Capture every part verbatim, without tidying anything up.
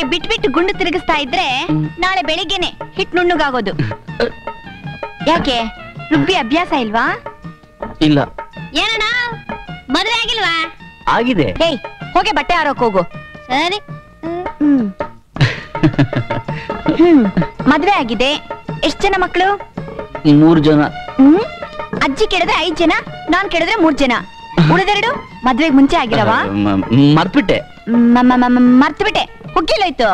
ಬಿಟ್ ಬಿಟ್ಟು ಗುಂಡು ತಿರುಗಿಸ್ತಾ ಇದ್ರೆ ನಾಳೆ ಬೆಳಿಗ್ಗೆನೆ ಹಿಟ್ ನುಣ್ಣಗಾಗೋದು. ಯಾಕೆ ರುಬ್ಬಿ ಅಭ್ಯಾಸ ಇಲ್ವಾ? ಇಲ್ಲ. ಏನಣ್ಣ ಮದುವೆ ಆಗಿಲ್ವಾ? ಆಗಿದೆ. ಏಯ್ ಹೋಗಿ ಬಟ್ಟೆ ಆರೋಕ್ ಹೋಗು. ಸರಿ. ಹ್ಮ್ ಹ್ಮ್ ಮದ್ವೆ ಆಗಿದೆ. ಎಷ್ಟ್ ಜನ ಮಕ್ಕಳು? ಮೂರ್ ಜನ. ಹ್ಮ್ ಅಜ್ಜಿ ಕೇಳಿದ್ರೆ ಐದ್ ಜನ, ನಾನ್ ಕೇಳಿದ್ರೆ ಮೂರ್ ಜನ. ಉಳಿದೆರಡು ಮದ್ವೆಗ್ ಮುಂಚೆ ಆಗಿರವಾ? ಮರ್ತ್ಬಿಟ್ಟೆ. ಮರ್ತ್ಬಿಟ್ಟೆ. ಹುಗ್ಗಿಲ್ಲೋಯ್ತು.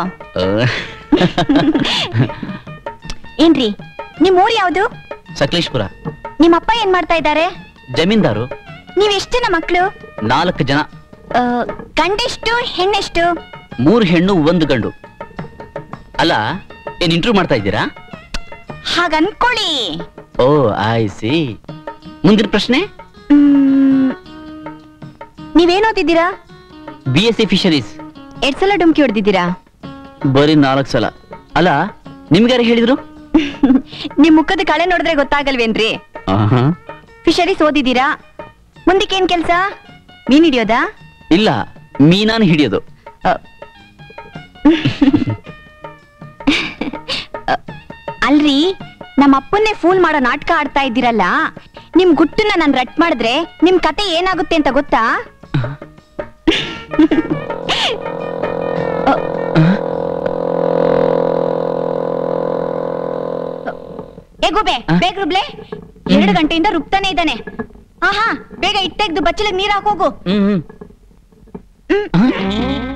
ಏನ್ರಿ ನಿಮ್ ಊರ್ ಯಾವ್ದು? ಸಕಲೇಶ್ಪುರ. ನಿಮ್ಮಪ್ಪ ಏನ್ ಮಾಡ್ತಾ ಇದ್ದಾರೆ? ಜಮೀನ್ದಾರು. ನೀವ್ ಎಷ್ಟ್ ಜನ ಮಕ್ಳು? ನಾಲ್ಕು ಜನ. ಗಂಡೆಷ್ಟು ಹೆಣ್ಣೆಷ್ಟು? ಮೂರ್ ಹೆಣ್ಣು ಒಂದು ಗಂಡು. ಅಲ್ಲ ಏನ್ ಇಂಟರ್ವ್ಯೂ ಮಾಡ್ತಾ ಇದ್ದೀರಾ? ಹಾಗನ್ಕೊಳ್ಳಿ. Oh I see. ಮುಂದಿನ ಪ್ರಶ್ನೆ. ನೀವೇನ್ ಓದಿದ್ದೀರಾ? B S C fisheries. ಎರಡ್ ಸಲ ಡುಮ್ಕಿ ಹೊಡೆದಿದ್ದೀರಾ? ಬರೀ ನಾಲ್ಕು ಸಲ. ಅಲ್ಲ ನಿಮ್ಗಾರು ಹೇಳಿದ್ರು? ನಿಮ್ ಮುಖದ ಕಳೆ ನೋಡಿದ್ರೆ ಗೊತ್ತಾಗಲ್ವೇನ್ರಿ? ಫಿಶರೀಸ್ ಓದಿದ್ದೀರಾ? ಮುಂದಕ್ಕೇನ್ ಕೆಲ್ಸ? ಮೀನ್ ಹಿಡಿಯೋದಾ? ಇಲ್ಲ, ಮೀನಾನ್ ಹಿಡಿಯೋದು. ಅಲ್ರಿ, ನಮ್ಮ ಅಪ್ಪನ್ನೇ ಫೂಲ್ ಮಾಡೋ ನಾಟಕ ಆಡ್ತಾ ಇದ್ದೀರಲ್ಲ, ನಿಮ್ ಗುಟ್ಟನ್ನ ನಾನ್ ರಟ್ ಮಾಡಿದ್ರೆ ನಿಮ್ ಕತೆ ಏನಾಗುತ್ತೆ ಅಂತ ಗೊತ್ತಾ? ಏ ಗೋಬೆ, ಬೇಗ ರುಬ್ಲೆ. ಎರಡು ಗಂಟೆಯಿಂದ ರುಬ್ತಾನೆ ಇದ್ದಾನೆ. ಆಹಾ, ಬೇಗ ಇಟ್ಟೆಗ್ದು ಬಚ್ಚಲಿಗೆ ನೀರ್ ಹಾಕೋಗು. ಹ್ಮ್